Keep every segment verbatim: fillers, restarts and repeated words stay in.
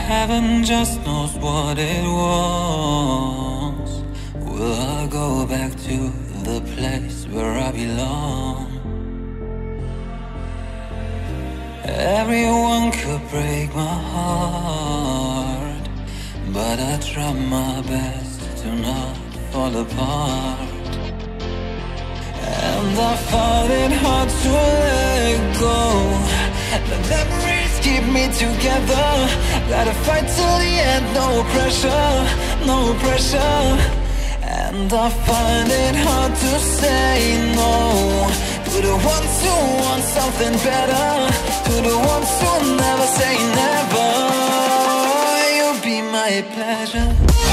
Heaven just knows what it was. Will I go back to the place where I belong? Everyone could break my heart, but I try my best to not fall apart. And I find it hard to let go. The memories keep me together. Gotta fight till the end, no pressure, no pressure. And I find it hard to say no to the ones who want something better, to the ones who never say never. You'll be my pleasure.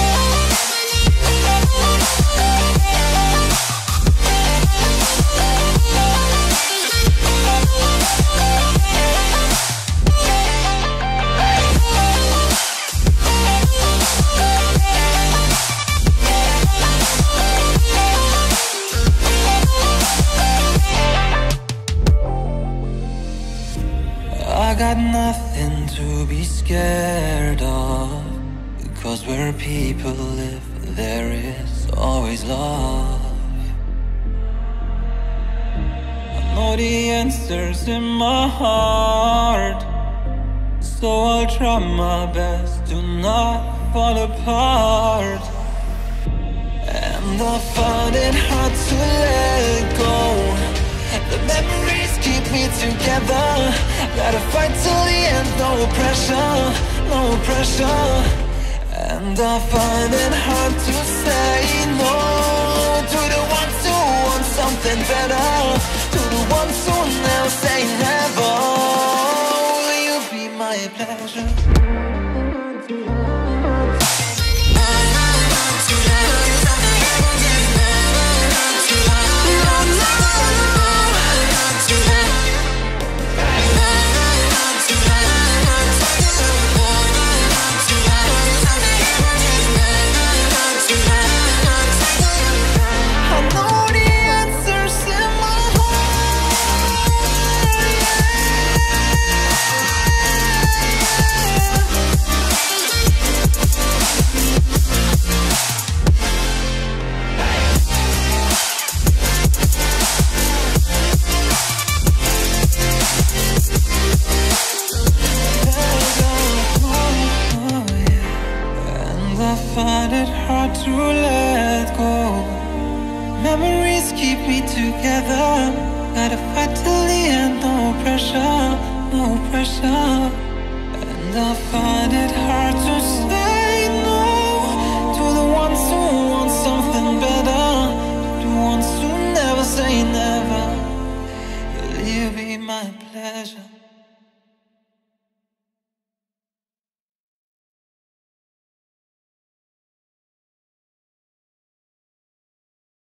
I got nothing to be scared of, because where people live, there is always love. I know the answers in my heart, so I'll try my best to not fall apart. And I find it hard to let go. The memories keep me together. Gotta fight till the end, no pressure, no pressure. And I find it hard to say no to the ones who want something better, to the ones who never say never. Will you be my pleasure? I find it hard to let go. Memories keep me together. Gotta fight till the end, no pressure, no pressure. And I find it hard to say no to the ones who want something better, to the ones who never say never. Will you be my pleasure?